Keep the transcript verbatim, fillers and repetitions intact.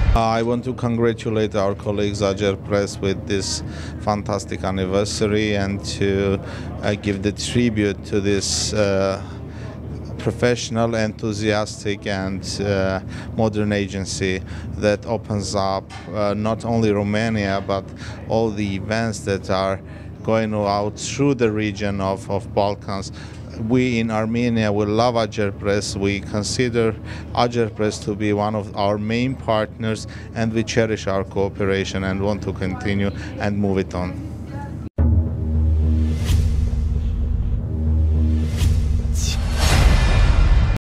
I want to congratulate our colleagues AGERPRES with this fantastic anniversary and to uh, give the tribute to this uh, professional, enthusiastic and uh, modern agency that opens up uh, not only Romania but all the events that are going out through the region of, of Balkans. We in Armenia, we love AGERPRES. We consider AGERPRES to be one of our main partners, and we cherish our cooperation and want to continue and move it on.